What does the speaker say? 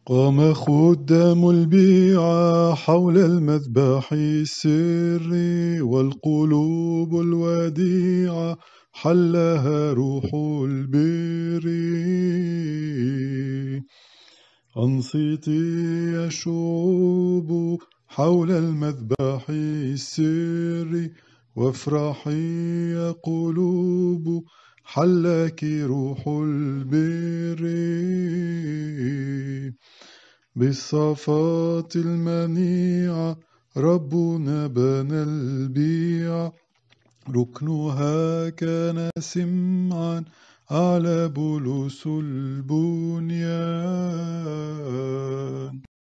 قام خدام البيعة حول المذبح السري، والقلوب الوديعة حلها روح البر. أنصتي يا شعوب حول المذبح السري، وافرحي يا قلوب حلك روح البر. بالصفات المنيعة ربنا بنى البيعة، ركنها كان سمعا على بلوس البنيان.